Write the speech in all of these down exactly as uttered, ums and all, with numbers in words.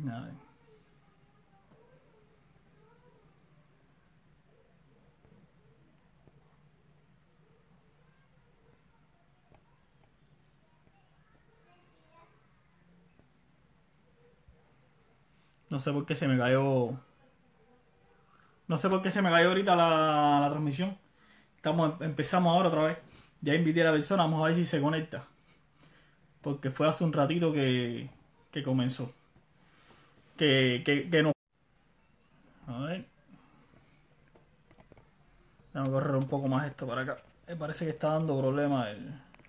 A ver. No sé por qué se me cayó. No sé por qué se me cayó ahorita la, la transmisión. Estamos, empezamos ahora otra vez. Ya invité a la persona, vamos a ver si se conecta. Porque fue hace un ratito que, que comenzó. Que, que, que no. A ver. Déjame correr un poco más esto para acá. Me parece que está dando problemas el.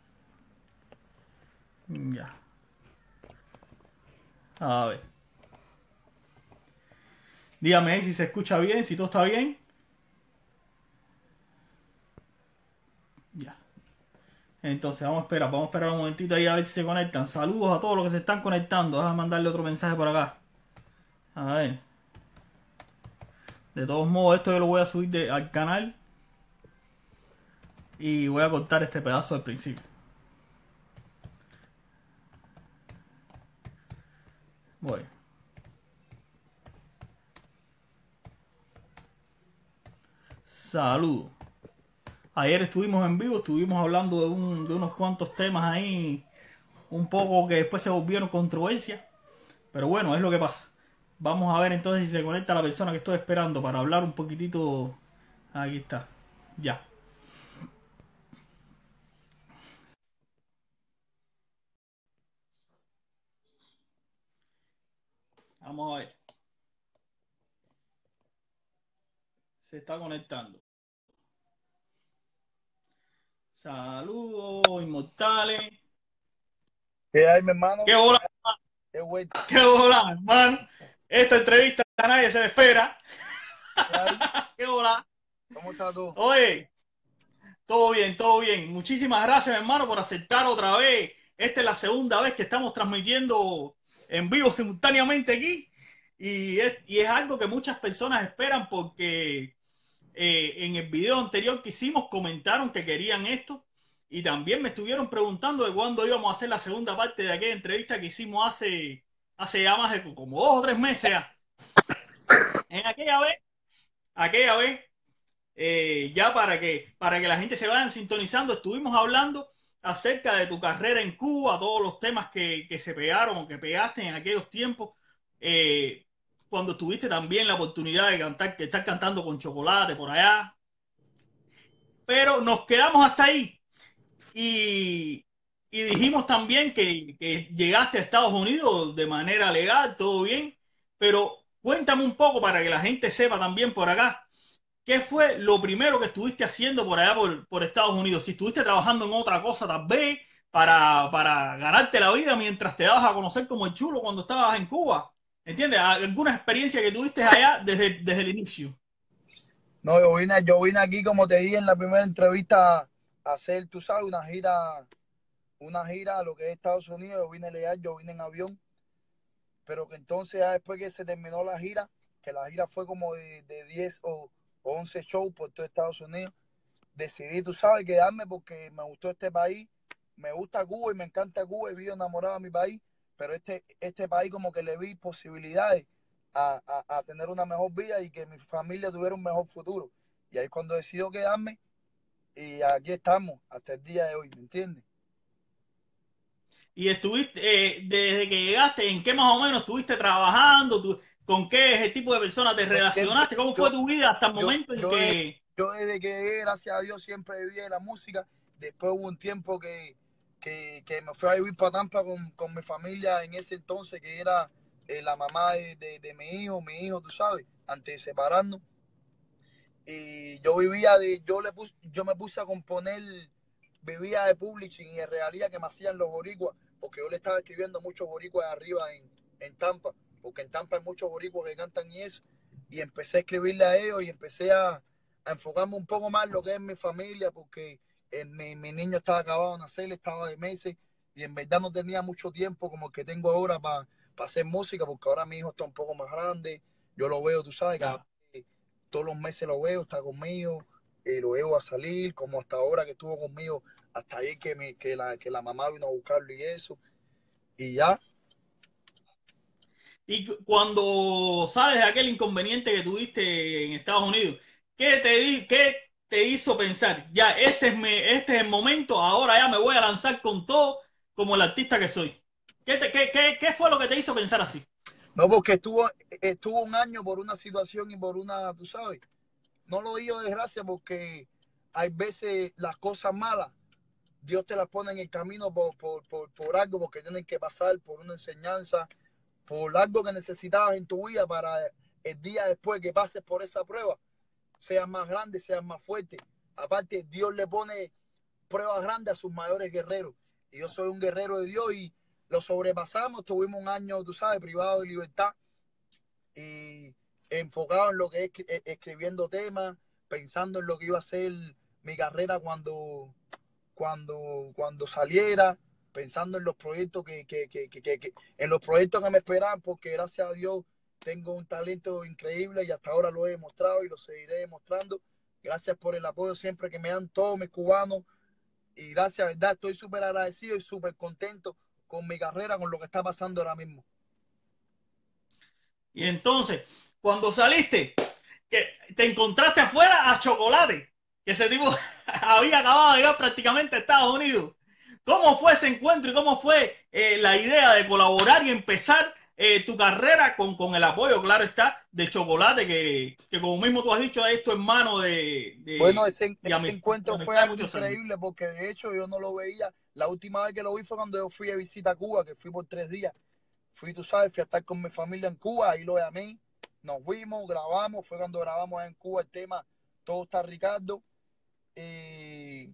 Ya. A ver. Dígame ahí si se escucha bien, si todo está bien. Ya. Entonces vamos a esperar, vamos a esperar un momentito ahí a ver si se conectan. Saludos a todos los que se están conectando. Déjame mandarle otro mensaje por acá. A ver. De todos modos, esto yo lo voy a subir de, al canal. Y voy a cortar este pedazo al principio. Voy. Saludos. Ayer estuvimos en vivo, estuvimos hablando de, un, de unos cuantos temas ahí, un poco que después se volvieron controversia. Pero bueno, es lo que pasa. Vamos a ver entonces si se conecta la persona que estoy esperando para hablar un poquitito. Aquí está. Ya. Vamos a ver. Se está conectando. Saludos, inmortales. ¿Qué hay, mi hermano? ¡Qué hola! ¿Qué güey? ¡Qué hola, hermano! Esta entrevista a nadie se le espera. ¿Qué hay? ¡Qué hola! ¿Cómo estás tú? Oye, todo bien, todo bien. Muchísimas gracias, hermano, por aceptar otra vez. Esta es la segunda vez que estamos transmitiendo en vivo simultáneamente aquí. Y es, y es algo que muchas personas esperan porque eh, en el video anterior que hicimos comentaron que querían esto. Y también me estuvieron preguntando de cuándo íbamos a hacer la segunda parte de aquella entrevista que hicimos hace, hace ya más de como dos o tres meses ya. En aquella vez, aquella vez eh, ya para que, para que la gente se vayan sintonizando, estuvimos hablando acerca de tu carrera en Cuba, todos los temas que, que se pegaron o que pegaste en aquellos tiempos, eh, cuando tuviste también la oportunidad de cantar, que estar cantando con Chocolate por allá, pero nos quedamos hasta ahí y, y dijimos también que, que llegaste a Estados Unidos de manera legal, todo bien, pero cuéntame un poco para que la gente sepa también por acá. ¿Qué fue lo primero que estuviste haciendo por allá por, por Estados Unidos? Si estuviste trabajando en otra cosa tal vez para, para ganarte la vida mientras te dabas a conocer como el chulo cuando estabas en Cuba. ¿Entiendes? ¿Alguna experiencia que tuviste allá desde, desde el inicio? No, yo vine, yo vine aquí, como te dije en la primera entrevista, a hacer, tú sabes, una gira, una gira a lo que es Estados Unidos. Yo vine legal, yo vine en avión, pero que entonces ya después que se terminó la gira, que la gira fue como de, de diez o, o once shows por todo Estados Unidos, decidí, tú sabes, quedarme porque me gustó este país, me gusta Cuba y me encanta Cuba y vivo enamorado de mi país, pero este, este país como que le vi posibilidades a, a, a tener una mejor vida y que mi familia tuviera un mejor futuro. Y ahí cuando decido quedarme, y aquí estamos hasta el día de hoy, ¿me entiendes? Y estuviste, eh, desde que llegaste, ¿en qué más o menos estuviste trabajando? ¿Tú, con qué tipo de personas te Yo siempre, relacionaste? ¿Cómo fue yo, tu vida hasta el yo, momento en yo, de- que... yo desde que llegué, gracias a Dios, siempre viví de la música. Después hubo un tiempo que, que, que me fui a vivir para Tampa con, con mi familia en ese entonces, que era eh, la mamá de, de, de mi hijo, mi hijo, tú sabes, antes de separarnos. Y yo vivía de, yo le puse, yo me puse a componer, vivía de publishing y de realidad que me hacían los boricuas, porque yo le estaba escribiendo muchos boricuas de arriba en, en Tampa, porque en Tampa hay muchos boricuas que cantan y eso, y empecé a escribirle a ellos y empecé a, a enfocarme un poco más en lo que es mi familia, porque eh, mi, mi niño estaba acabado de nacer, estaba de meses, y en verdad no tenía mucho tiempo como el que tengo ahora para pa hacer música, porque ahora mi hijo está un poco más grande, yo lo veo, tú sabes, cada Ya. todos los meses lo veo, está conmigo, eh, lo veo a salir, como hasta ahora que estuvo conmigo, hasta ayer que, me, que, la, que la mamá vino a buscarlo y eso, y ya. Y cuando sales de aquel inconveniente que tuviste en Estados Unidos, ¿qué te, di, qué te hizo pensar? Ya, este es, mi, este es el momento, ahora ya me voy a lanzar con todo como el artista que soy. ¿Qué, te, qué, qué, qué fue lo que te hizo pensar así? No, porque estuvo, estuvo un año por una situación y por una, tú sabes, no lo digo de desgracia porque hay veces las cosas malas, Dios te las pone en el camino por, por, por, por algo, porque tienen que pasar por una enseñanza, por algo que necesitabas en tu vida para el día después que pases por esa prueba, seas más grande, seas más fuerte. Aparte, Dios le pone pruebas grandes a sus mayores guerreros. Y yo soy un guerrero de Dios y lo sobrepasamos. Tuvimos un año, tú sabes, privado de libertad y enfocado en lo que es escribiendo temas, pensando en lo que iba a ser mi carrera cuando, cuando, cuando saliera, pensando en los proyectos que, que, que, que, que, que en los proyectos que me esperaban, porque gracias a Dios tengo un talento increíble y hasta ahora lo he demostrado y lo seguiré demostrando. Gracias por el apoyo siempre que me dan todos mis cubanos y gracias, verdad, estoy súper agradecido y súper contento con mi carrera, con lo que está pasando ahora mismo. Y entonces, cuando saliste, que te encontraste afuera a Chocolate, que ese tipo había acabado de llegar prácticamente a Estados Unidos. ¿Cómo fue ese encuentro y cómo fue eh, la idea de colaborar y empezar eh, tu carrera con, con el apoyo, claro está, de Chocolate, que, que como mismo tú has dicho, es tu hermano de, Bueno, de, ese, de, ese amistad, de encuentro fue amistad de algo muchos años? increíble porque de hecho yo no lo veía. La última vez que lo vi fue cuando yo fui a visita a Cuba, que fui por tres días. Fui, tú sabes, fui a estar con mi familia en Cuba, ahí lo llamé, nos vimos, grabamos, fue cuando grabamos en Cuba el tema Todo está Ricardo. Y,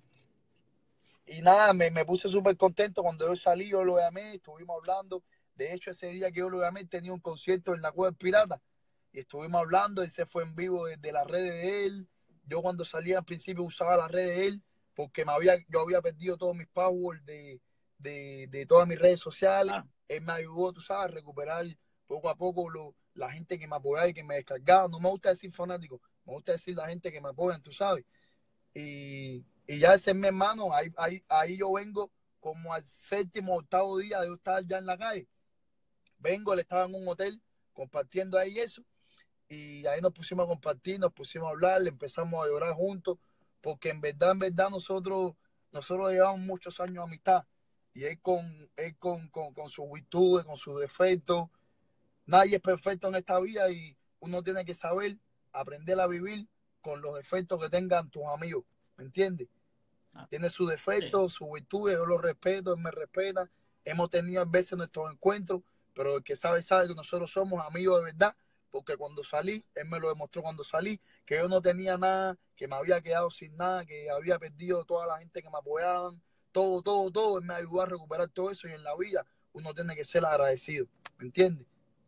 y nada, me, me puse súper contento cuando yo salí, yo lo llamé, estuvimos hablando. De hecho, ese día que yo lo llamé tenía un concierto en la Cueva del Pirata y estuvimos hablando y se fue en vivo desde las redes de él. Yo cuando salía al principio usaba las redes de él porque me había, yo había perdido todos mis passwords de, de, de todas mis redes sociales. Claro. Él me ayudó, tú sabes, a recuperar poco a poco lo, la gente que me apoyaba y que me descargaba. No me gusta decir fanático, me gusta decir la gente que me apoya, tú sabes. Y, y ya ese es mi hermano, ahí, ahí, ahí yo vengo como al séptimo, octavo día de yo estar ya en la calle. Vengo, él estaba en un hotel compartiendo ahí eso, y ahí nos pusimos a compartir, nos pusimos a hablar, empezamos a llorar juntos, porque en verdad, en verdad nosotros, nosotros llevamos muchos años de amistad, y él con, él con, con, con sus virtudes, con sus defectos, nadie es perfecto en esta vida y uno tiene que saber aprender a vivir con los defectos que tengan tus amigos, ¿me entiendes? Ah, Tiene sus sí. defectos, sus virtudes, yo los respeto, él me respeta, hemos tenido a veces nuestros encuentros, pero el que sabe, sabe que nosotros somos amigos de verdad, porque cuando salí, él me lo demostró cuando salí, que yo no tenía nada, que me había quedado sin nada, que había perdido toda la gente que me apoyaban, todo, todo, todo, él me ayudó a recuperar todo eso y en la vida uno tiene que ser agradecido, ¿me entiendes?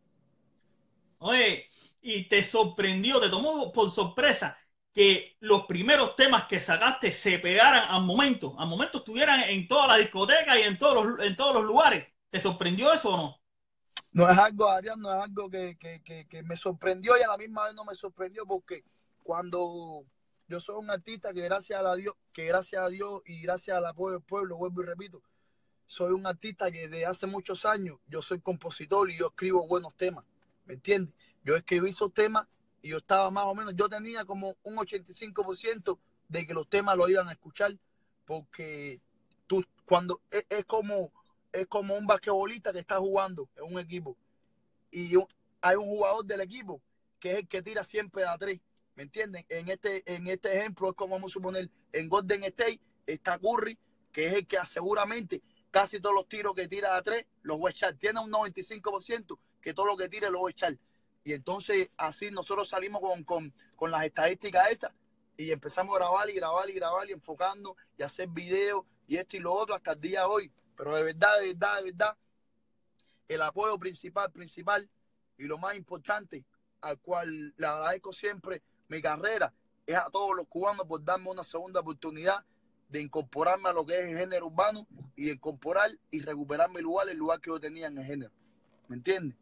Oye, y te sorprendió, te tomó por sorpresa que los primeros temas que sacaste se pegaran al momento, al momento estuvieran en toda la discoteca y en todos los, en todos los lugares. ¿Te sorprendió eso o no? No es algo, Adrián, no es algo que, que, que, que me sorprendió y a la misma vez no me sorprendió porque cuando yo soy un artista que gracias a la Dios, que gracias a Dios y gracias al apoyo del pueblo, vuelvo y repito, soy un artista que desde hace muchos años yo soy compositor y yo escribo buenos temas, ¿me entiendes? Yo escribí esos temas y yo estaba más o menos, yo tenía como un ochenta y cinco por ciento de que los temas lo iban a escuchar porque tú, cuando es, es como es como un basquetbolista que está jugando en un equipo y un, hay un jugador del equipo que es el que tira siempre de a tres, ¿me entienden? En este, en este ejemplo es como vamos a suponer, en Golden State está Curry, que es el que seguramente casi todos los tiros que tira de a tres los va a echar. Tiene un noventa y cinco por ciento que todo lo que tire lo va a echar. Y entonces así nosotros salimos con, con, con las estadísticas estas y empezamos a grabar y grabar y grabar y enfocando y hacer videos y esto y lo otro hasta el día de hoy. Pero de verdad, de verdad, de verdad, el apoyo principal, principal y lo más importante, al cual le agradezco siempre mi carrera, es a todos los cubanos por darme una segunda oportunidad de incorporarme a lo que es el género urbano y de incorporar y recuperar mi lugar, el lugar que yo tenía en el género. ¿Me entiendes?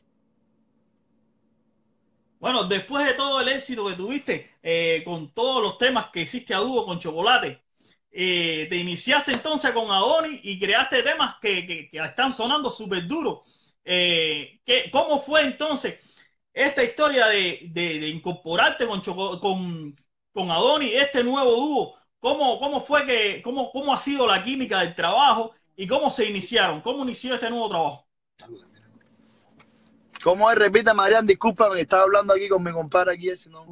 Bueno, después de todo el éxito que tuviste eh, con todos los temas que hiciste a dúo con Chocolate, eh, te iniciaste entonces con Adonis y creaste temas que, que, que están sonando súper duros. Eh, ¿qué, ¿Cómo fue entonces esta historia de, de, de incorporarte con, Choco, con, con Adonis, este nuevo dúo? ¿Cómo, cómo fue que, cómo, cómo ha sido la química del trabajo y cómo se iniciaron? ¿Cómo inició este nuevo trabajo? ¿Cómo es? Repita, Marian, discúlpame, estaba hablando aquí con mi compadre aquí, ese no.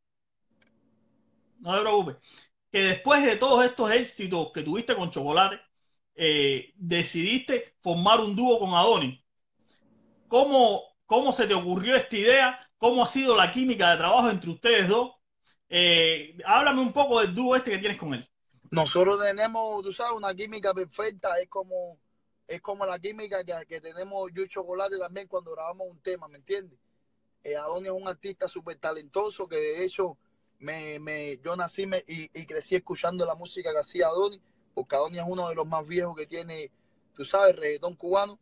No te preocupes. Que después de todos estos éxitos que tuviste con Chocolate, eh, decidiste formar un dúo con Adonis. ¿Cómo, ¿Cómo se te ocurrió esta idea? ¿Cómo ha sido la química de trabajo entre ustedes dos? Eh, háblame un poco del dúo este que tienes con él. Nosotros tenemos, tú sabes, una química perfecta, es como, es como la química que, que tenemos yo y Chocolate también cuando grabamos un tema, ¿me entiendes? Eh, Adonis es un artista súper talentoso que de hecho me, me, yo nací me, y, y crecí escuchando la música que hacía Adonis, porque Adonis es uno de los más viejos que tiene, tú sabes, reggaetón cubano.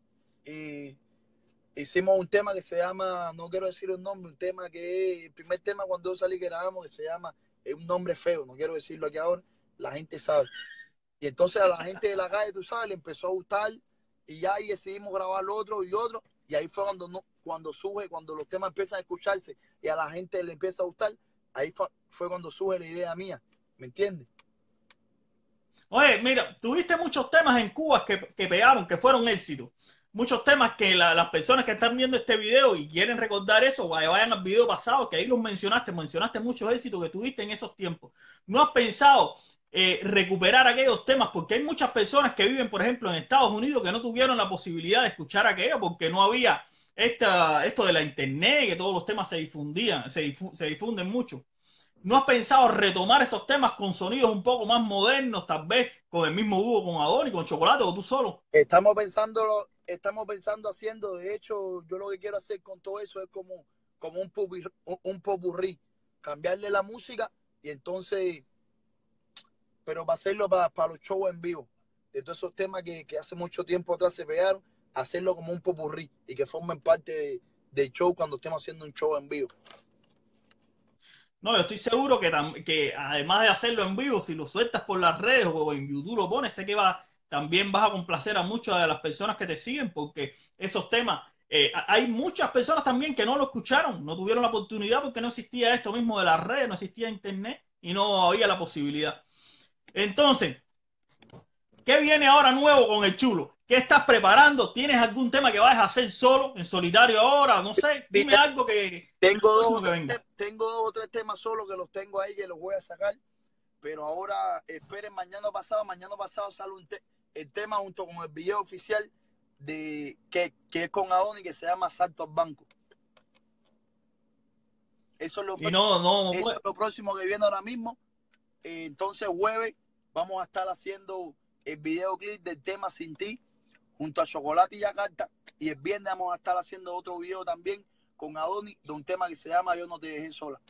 Y hicimos un tema que se llama, no quiero decir un nombre, un tema que es el primer tema cuando yo salí que grabamos, que se llama, es un nombre feo, no quiero decirlo aquí ahora, la gente sabe. Y entonces a la gente de la calle, tú sabes, le empezó a gustar y ya ahí decidimos grabar otro y otro. Y ahí fue cuando, no, cuando sube, cuando los temas empiezan a escucharse y a la gente le empieza a gustar, ahí fue, fue cuando sube la idea mía, ¿me entiendes? Oye, mira, tuviste muchos temas en Cuba que, que pegaron, que fueron éxitos. Muchos temas que la, las personas que están viendo este video y quieren recordar eso, vayan al video pasado, que ahí los mencionaste, mencionaste muchos éxitos que tuviste en esos tiempos. ¿No has pensado eh, recuperar aquellos temas? Porque hay muchas personas que viven, por ejemplo, en Estados Unidos que no tuvieron la posibilidad de escuchar aquello porque no había esta, esto de la internet, que todos los temas se difundían, se, difu se difunden mucho. ¿No has pensado retomar esos temas con sonidos un poco más modernos, tal vez con el mismo dúo con Adonis, con Chocolate o tú solo? Estamos pensando, estamos pensando haciendo, de hecho, yo lo que quiero hacer con todo eso es como, como un, popurrí, un popurrí, cambiarle la música y entonces, pero para hacerlo para, para los shows en vivo, de todos esos temas que, que hace mucho tiempo atrás se pegaron, hacerlo como un popurrí y que formen parte de, del show cuando estemos haciendo un show en vivo. No, yo estoy seguro que, que además de hacerlo en vivo, si lo sueltas por las redes o en YouTube lo pones, sé que va, también vas a complacer a muchas de las personas que te siguen, porque esos temas, eh, hay muchas personas también que no lo escucharon, no tuvieron la oportunidad porque no existía esto mismo de las redes, no existía internet y no había la posibilidad. Entonces, ¿qué viene ahora nuevo con el chulo? ¿Qué estás preparando? ¿Tienes algún tema que vayas a hacer solo, en solitario ahora? No sé, dime algo que tengo dos, próximo o que tres, venga. tengo dos o tres temas solo que los tengo ahí que los voy a sacar, pero ahora esperen mañana pasado, mañana pasado sale un te el tema junto con el video oficial de que, que es con Adonis que se llama Salto al Banco. Eso es lo, Y no, no, no eso puede. es lo próximo que viene ahora mismo. Eh, entonces jueves vamos a estar haciendo el videoclip del tema Sin Ti junto a Chocolate y Yakarta, y el viernes vamos a estar haciendo otro video también con Adonis de un tema que se llama Yo no te dejé sola.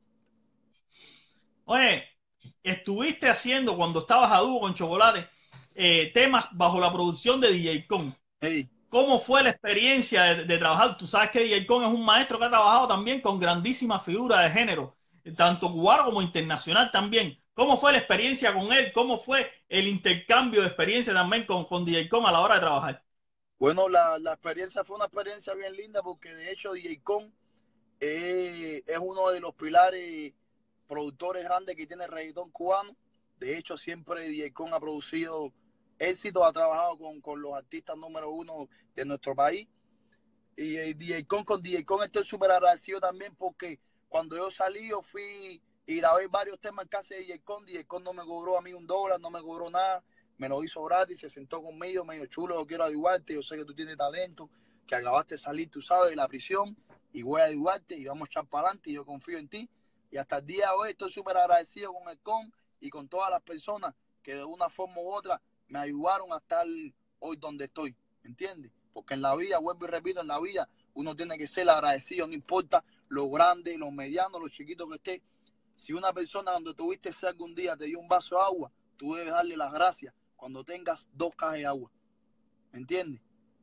Oye, estuviste haciendo cuando estabas a dúo con Chocolate eh, temas bajo la producción de D J Con. Hey. ¿Cómo fue la experiencia de, de trabajar? Tú sabes que D J Con es un maestro que ha trabajado también con grandísimas figuras de género, tanto cubano como internacional también. ¿Cómo fue la experiencia con él? ¿Cómo fue el intercambio de experiencia también con, con D J Con a la hora de trabajar? Bueno, la, la experiencia fue una experiencia bien linda porque de hecho D J Con eh, es uno de los pilares productores grandes que tiene el reggaetón cubano. De hecho, siempre D J Con ha producido éxito, ha trabajado con, con los artistas número uno de nuestro país. Y eh, D J Con, con D J Con estoy súper agradecido también porque cuando yo salí, yo fui y grabé varios temas en casa de D J Con. D J Con no me cobró a mí un dólar, no me cobró nada, me lo hizo gratis, se sentó conmigo, medio chulo, yo quiero ayudarte, yo sé que tú tienes talento, que acabaste de salir, tú sabes, de la prisión, y voy a ayudarte y vamos a echar para adelante y yo confío en ti. Y hasta el día de hoy estoy súper agradecido con el Con y con todas las personas que de una forma u otra me ayudaron a estar hoy donde estoy, ¿me entiendes? Porque en la vida, vuelvo y repito, en la vida uno tiene que ser agradecido, no importa lo grande, lo mediano, lo chiquito que esté. Si una persona donde tuviste ese algún día te dio un vaso de agua, tú debes darle las gracias cuando tengas dos cajas de agua. ¿Me entiendes?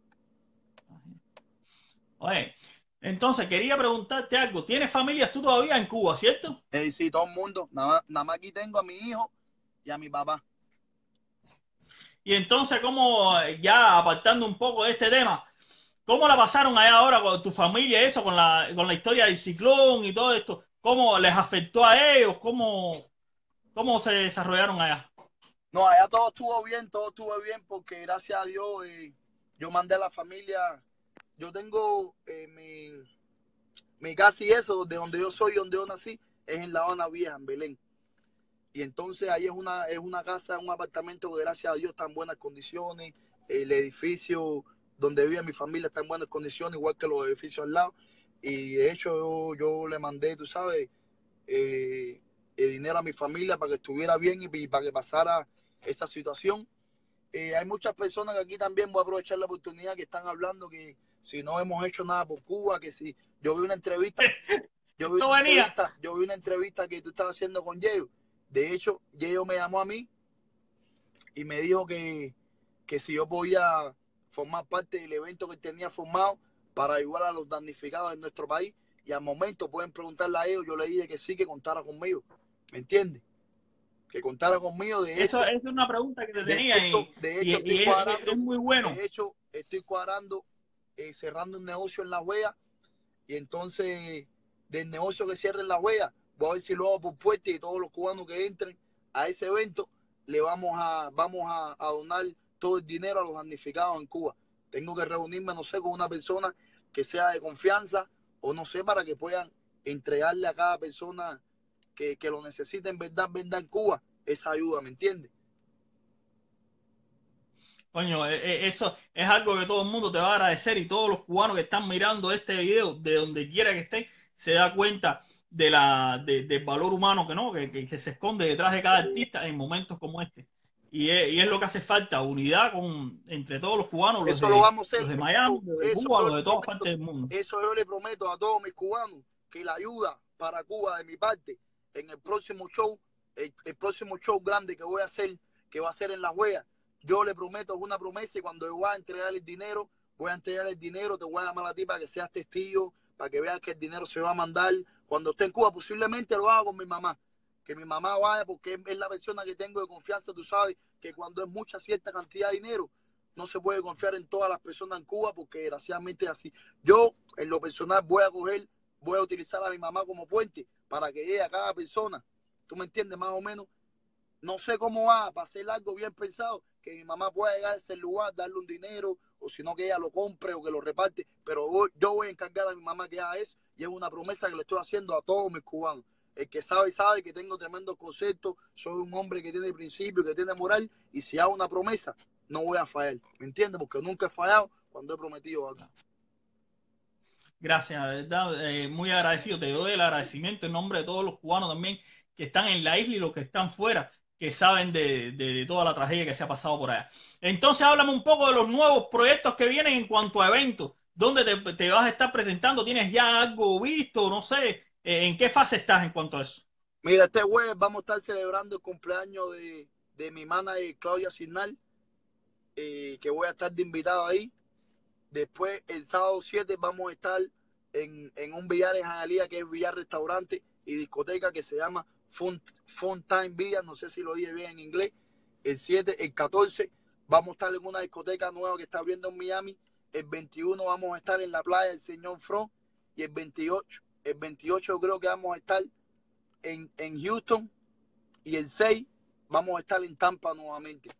Oye, entonces quería preguntarte algo. ¿Tienes familias tú todavía en Cuba, cierto? Eh, sí, todo el mundo. Nada, nada más aquí tengo a mi hijo y a mi papá. Y entonces, como ya apartando un poco de este tema, ¿Cómo la pasaron allá ahora con tu familia, eso, con la, con la historia del ciclón y todo esto? ¿Cómo les afectó a ellos? ¿Cómo, cómo se desarrollaron allá? No, allá todo estuvo bien, todo estuvo bien porque gracias a Dios eh, yo mandé a la familia, yo tengo eh, mi, mi casa y eso, de donde yo soy, donde yo nací, es en La Habana Vieja, en Belén. Y entonces ahí es una, es una casa, un apartamento que gracias a Dios está en buenas condiciones, el edificio donde vive mi familia está en buenas condiciones, igual que los edificios al lado. Y de hecho yo, yo le mandé, tú sabes, eh, el dinero a mi familia para que estuviera bien y, y para que pasara esa situación. Eh, hay muchas personas que aquí también voy a aprovechar la oportunidad que están hablando que si no hemos hecho nada por Cuba, que si yo vi una entrevista, yo vi Esto una venía. entrevista, yo vi una entrevista que tú estabas haciendo con Yeyo. De hecho, Yeyo me llamó a mí y me dijo que, que si yo podía formar parte del evento que tenía formado para ayudar a los damnificados en nuestro país. Y al momento pueden preguntarle a ellos, yo le dije que sí, que contara conmigo. ¿Me entiendes? Que contara conmigo. De Eso, hecho, eso es una pregunta que te de tenía hecho, y, de y, hecho estoy y es, es, cuadrando, muy bueno. de hecho, estoy cuadrando, eh, cerrando un negocio en La Wea. Y entonces, del negocio que cierre en La Wea, voy a ver si lo hago por puerta y todos los cubanos que entren a ese evento, le vamos a, vamos a, a donar todo el dinero a los damnificados en Cuba. Tengo que reunirme, no sé, con una persona que sea de confianza o no sé, para que puedan entregarle a cada persona que, que lo necesite en verdad, verdad en Cuba, esa ayuda, ¿me entiendes? Coño, e- e- eso es algo que todo el mundo te va a agradecer y todos los cubanos que están mirando este video, de donde quiera que estén, se da cuenta de la, de- del valor humano que, ¿no? Que, que, que se esconde detrás de cada artista en momentos como este. Y es, y es lo que hace falta, unidad con, entre todos los cubanos, los Eso lo de, vamos a los hacer, de Miami, eso, los de eso Cuba, yo los le de todas prometo, partes del mundo. eso yo le prometo a todos mis cubanos, que la ayuda para Cuba de mi parte en el próximo show, el, el próximo show grande que voy a hacer, que va a ser en La Wea, yo le prometo, es una promesa, y cuando yo voy a entregar el dinero, voy a entregar el dinero, te voy a llamar a ti para que seas testigo, para que veas que el dinero se va a mandar cuando esté en Cuba. Posiblemente lo haga con mi mamá, que mi mamá vaya, porque es la persona que tengo de confianza. Tú sabes que cuando es mucha cierta cantidad de dinero, no se puede confiar en todas las personas en Cuba, porque desgraciadamente es así. Yo, en lo personal, voy a coger, voy a utilizar a mi mamá como puente para que llegue a cada persona. ¿Tú me entiendes? Más o menos. No sé cómo va, para hacer algo bien pensado, que mi mamá pueda llegar a ese lugar, darle un dinero, o si no, que ella lo compre o que lo reparte. Pero voy, yo voy a encargar a mi mamá que haga eso, y es una promesa que le estoy haciendo a todos mis cubanos. El que sabe, sabe que tengo tremendos conceptos, soy un hombre que tiene principios, que tiene moral, y si hago una promesa, no voy a fallar. ¿Me entiendes? Porque nunca he fallado cuando he prometido algo. Gracias, de verdad, eh, muy agradecido. Te doy el agradecimiento en nombre de todos los cubanos también que están en la isla y los que están fuera, que saben de, de- de toda la tragedia que se ha pasado por allá. Entonces, háblame un poco de los nuevos proyectos que vienen en cuanto a eventos. ¿Dónde te, te vas a estar presentando? ¿Tienes ya algo visto? No sé, eh, ¿en qué fase estás en cuanto a eso? Mira, este jueves vamos a estar celebrando el cumpleaños de, de mi manager Claudia Signal, eh, que voy a estar de invitado ahí. Después, el sábado siete, vamos a estar en, en un billar en Hialeah, que es billar, restaurante y discoteca, que se llama Fun, Fun Time Billar. No sé si lo oye bien en inglés. El siete, el catorce, vamos a estar en una discoteca nueva que está abriendo en Miami. El veintiuno vamos a estar en la playa del Señor Front. Y el veintiocho, el veintiocho creo que vamos a estar en, en Houston. Y el seis vamos a estar en Tampa nuevamente.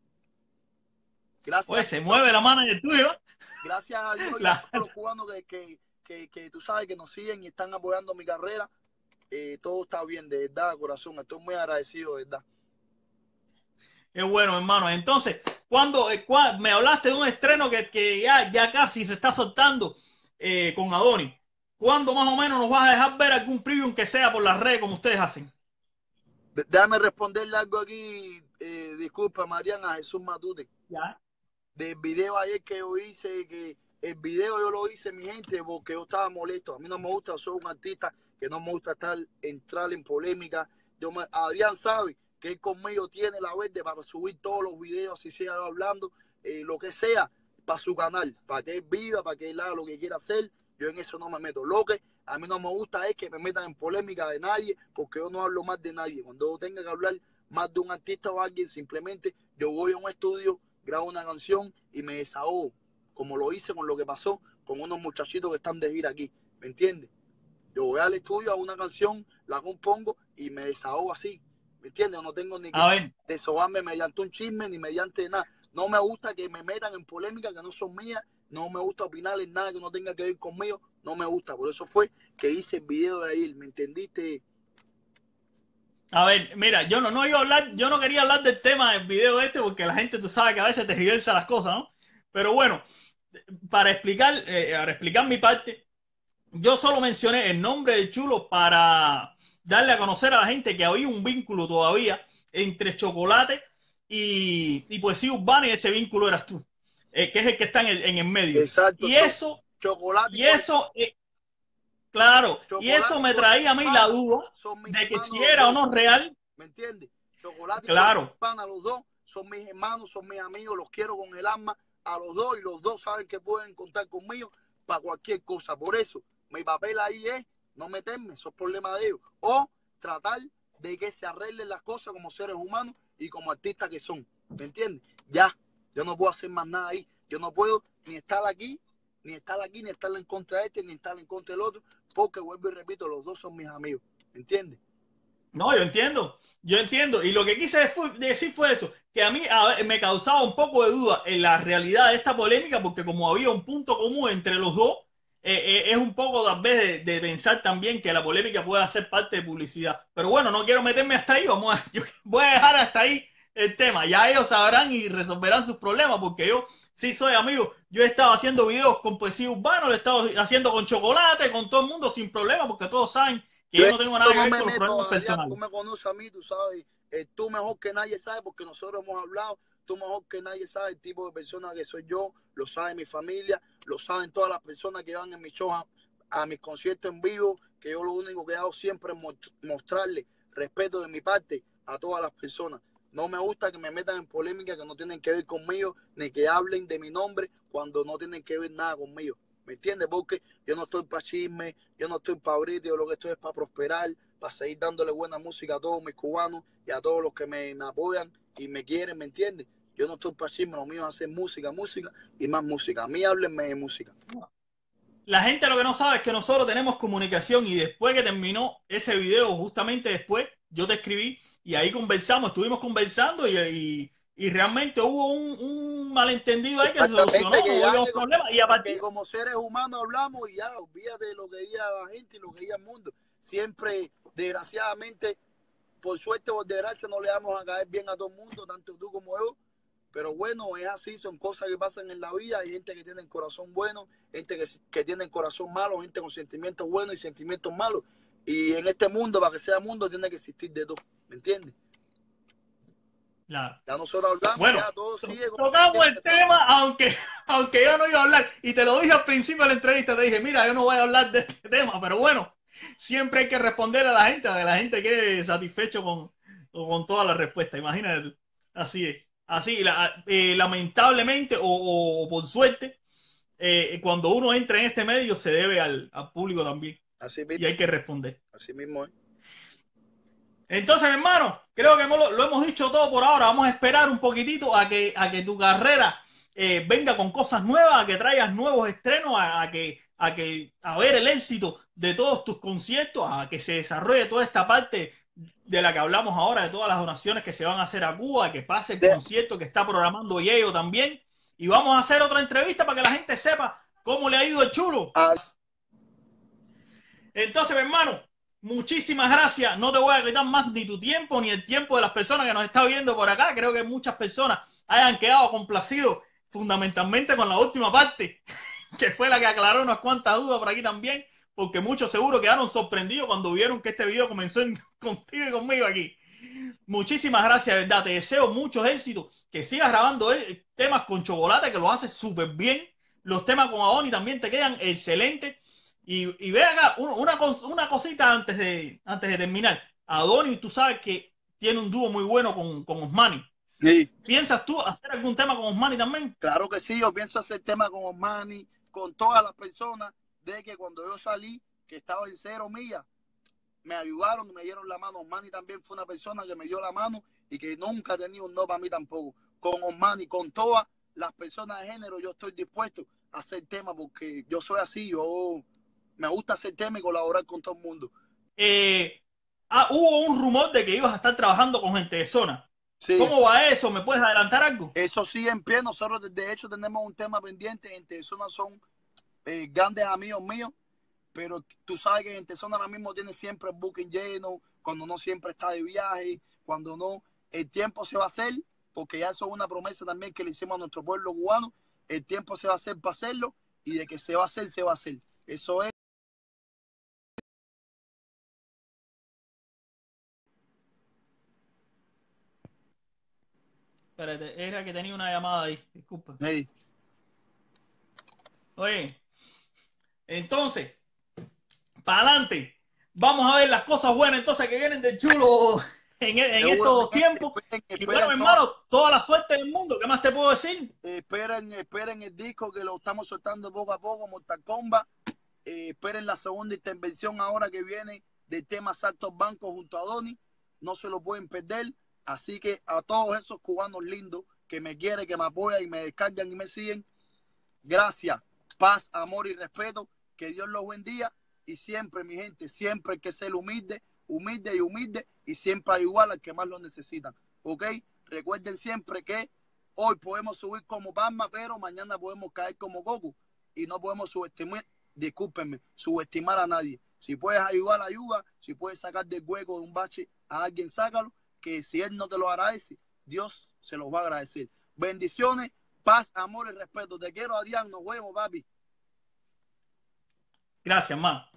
Gracias Oye, a se Dios. mueve la mano en el tuyo. Gracias a Dios y a La, todos los cubanos que, que, que, que tú sabes que nos siguen y están apoyando mi carrera. Eh, todo está bien, de verdad, corazón. Estoy muy agradecido, de verdad. Qué bueno, hermano. Entonces, cuando eh, cua- me hablaste de un estreno que, que ya, ya casi se está soltando eh, con Adonis, ¿cuándo más o menos nos vas a dejar ver algún preview que sea por las redes como ustedes hacen? De- déjame responderle algo aquí. Eh, disculpa, Mariana, a Jesús Matute. Ya. Del video ayer que yo hice, que el video yo lo hice, mi gente, porque yo estaba molesto. A mí no me gusta, soy un artista que no me gusta estar, entrar en polémica. Yo me, Adrián sabe que él conmigo tiene la verde para subir todos los videos, si siga hablando, eh, lo que sea, para su canal, para que él viva, para que él haga lo que quiera hacer. Yo en eso no me meto. Lo que a mí no me gusta es que me metan en polémica de nadie, porque yo no hablo más de nadie. Cuando yo tenga que hablar más de un artista o alguien, simplemente yo voy a un estudio, grabo una canción y me desahogo como lo hice con lo que pasó con unos muchachitos que están de gira aquí, ¿me entiendes? Yo voy al estudio a una canción, la compongo y me desahogo así, ¿me entiendes? No tengo ni que desahogarme mediante un chisme ni mediante nada. No me gusta que me metan en polémicas que no son mías, no me gusta opinar en nada que no tenga que ver conmigo, no me gusta. Por eso fue que hice el video de ahí, ¿me entendiste? A ver, mira, yo no, no iba a hablar, yo no quería hablar del tema del video este porque la gente, tú sabes que a veces te diversa las cosas, ¿no? Pero bueno, para explicar, eh, para explicar mi parte, yo solo mencioné el nombre del Chulo para darle a conocer a la gente que había un vínculo todavía entre Chocolate y, y Poesía Urbana, y ese vínculo eras tú, eh, que es el que está en el, en el medio. Exacto. Y eso, Chocolate y eso, eh, claro, Chocolate y eso me traía a mí la duda de que si era o no real. ¿Me entiendes? Chocolate claro. y Urbana, los dos son mis hermanos, son mis amigos, los quiero con el alma a los dos y los dos saben que pueden contar conmigo para cualquier cosa. Por eso, mi papel ahí es no meterme, esos problemas de ellos, o tratar de que se arreglen las cosas como seres humanos y como artistas que son, ¿me entiendes? Ya, yo no puedo hacer más nada ahí, yo no puedo ni estar aquí, ni estar aquí, ni estar en contra de este, ni estar en contra del otro, porque vuelvo y repito, los dos son mis amigos, ¿me entiendes? No, yo entiendo, yo entiendo, y lo que quise decir fue eso, que a mí a ver, me causaba un poco de duda en la realidad de esta polémica, porque como había un punto común entre los dos, eh, eh, es un poco tal vez de, de pensar también que la polémica pueda ser parte de publicidad. Pero bueno, no quiero meterme hasta ahí, vamos a, yo voy a dejar hasta ahí el tema. Ya ellos sabrán y resolverán sus problemas, porque yo sí soy amigo. Yo he estado haciendo videos con Poesía Urbana, lo he estado haciendo con Chocolate, con todo el mundo sin problema, porque todos saben que yo, yo no tengo nada que ver con los problemas personales. Tú me conoces a mí, tú sabes, eh, tú mejor que nadie sabes, porque nosotros hemos hablado. Tú mejor que nadie sabe el tipo de persona que soy yo, lo sabe mi familia, lo saben todas las personas que van en mi show, a, a mis conciertos en vivo, que yo lo único que hago siempre es mostrarle respeto de mi parte a todas las personas. No me gusta que me metan en polémica que no tienen que ver conmigo, ni que hablen de mi nombre cuando no tienen que ver nada conmigo. ¿Me entiendes? Porque yo no estoy para chisme, yo no estoy para abrir, yo lo que estoy es para prosperar, para seguir dándole buena música a todos mis cubanos y a todos los que me, me apoyan y me quieren, ¿me entiendes? Yo no estoy para chisme, lo mío es hacer música, música y más música. A mí háblenme de música. La gente lo que no sabe es que nosotros tenemos comunicación, y después que terminó ese video, justamente después, yo te escribí y ahí conversamos, estuvimos conversando y, y, y realmente hubo un, un malentendido ahí que se solucionó, que no hubo problemas. Y a partir... que como seres humanos hablamos y ya, olvídate de lo que diga la gente y lo que diga el mundo. Siempre, desgraciadamente, por suerte o por desgracia, no le vamos a caer bien a todo el mundo, tanto tú como yo. Pero bueno, es así, son cosas que pasan en la vida. Hay gente que tiene el corazón bueno, gente que, que tiene el corazón malo, gente con sentimientos buenos y sentimientos malos. Y en este mundo, para que sea mundo, tiene que existir de todo, ¿me entiendes? Claro. Ya nosotros hablamos, bueno, ya todo sigue. Tocamos el tema, aunque, aunque yo no iba a hablar. Y te lo dije al principio de la entrevista, te dije, mira, yo no voy a hablar de este tema, pero bueno, siempre hay que responder a la gente, a que la gente quede satisfecho con, con toda la respuesta. Imagínate tú. Así es. Así, la, eh, lamentablemente o, o, o por suerte, eh, cuando uno entra en este medio se debe al, al público también. Así mismo. Y hay que responder. Así mismo es. Entonces, mi hermano, creo que lo, lo hemos dicho todo por ahora. Vamos a esperar un poquitito a que, a que tu carrera eh, venga con cosas nuevas, a que traigas nuevos estrenos, a, a, que, a, que, a ver el éxito de todos tus conciertos, a que se desarrolle toda esta parte de la que hablamos ahora, de todas las donaciones que se van a hacer a Cuba, que pase el de... concierto que está programando Yello también. Y vamos a hacer otra entrevista para que la gente sepa cómo le ha ido el Chulo. Ah. Entonces, mi hermano, muchísimas gracias. No te voy a quitar más ni tu tiempo ni el tiempo de las personas que nos están viendo por acá. Creo que muchas personas hayan quedado complacidos fundamentalmente con la última parte, que fue la que aclaró unas cuantas dudas por aquí también, porque muchos seguro quedaron sorprendidos cuando vieron que este video comenzó en, contigo y conmigo aquí. Muchísimas gracias, de verdad. Te deseo muchos éxitos, que sigas grabando temas con Chocolate, que lo haces súper bien. Los temas con Adoni también te quedan excelentes. Y, y ve acá, una, una cosita antes de, antes de terminar. Adoni, tú sabes que tiene un dúo muy bueno con, con Osmani. Sí. ¿Piensas tú hacer algún tema con Osmani también? Claro que sí, yo pienso hacer tema con Osmani, con todas las personas, de que cuando yo salí, que estaba en cero millas, me ayudaron, me dieron la mano. Osmani también fue una persona que me dio la mano y que nunca ha tenido un no para mí tampoco. Con Osmani, con todas, las personas de género, yo estoy dispuesto a hacer temas porque yo soy así, yo me gusta hacer temas y colaborar con todo el mundo. Eh, ah, hubo un rumor de que ibas a estar trabajando con gente de zona. Sí. ¿Cómo va eso? ¿Me puedes adelantar algo? Eso sí, en pie. Nosotros, de hecho, tenemos un tema pendiente. Gente de zona son eh, grandes amigos míos, pero tú sabes que Gente Zona ahora mismo tiene siempre el booking lleno, cuando no siempre está de viaje, cuando no, el tiempo se va a hacer, porque ya eso es una promesa también que le hicimos a nuestro pueblo cubano, el tiempo se va a hacer para hacerlo, y de que se va a hacer, se va a hacer. Eso es. Espérate, era que tenía una llamada ahí, disculpa. Hey. Oye, entonces, para adelante. Vamos a ver las cosas buenas entonces que vienen de chulo en, en estos tiempos. Esperen, esperen, y bueno, mi hermano, toda la suerte del mundo. ¿Qué más te puedo decir? Esperen, esperen el disco que lo estamos soltando poco a poco, Mortal Kombat. Eh, esperen la segunda intervención ahora que viene del tema Saltos Bancos junto a Donny. No se lo pueden perder. Así que a todos esos cubanos lindos que me quieren, que me apoyan y me descargan y me siguen, gracias, paz, amor y respeto. Que Dios los bendiga. Y siempre, mi gente, siempre hay que ser humilde, humilde y humilde, y siempre ayudar al que más lo necesita. ¿Ok? Recuerden siempre que hoy podemos subir como Palma, pero mañana podemos caer como Goku. Y no podemos subestimar, discúlpenme, subestimar a nadie. Si puedes ayudar, ayuda. Si puedes sacar del hueco de un bache a alguien, sácalo. Que si él no te lo agradece, Dios se los va a agradecer. Bendiciones, paz, amor y respeto. Te quiero, Adrián. Nos vemos, papi. Gracias, man.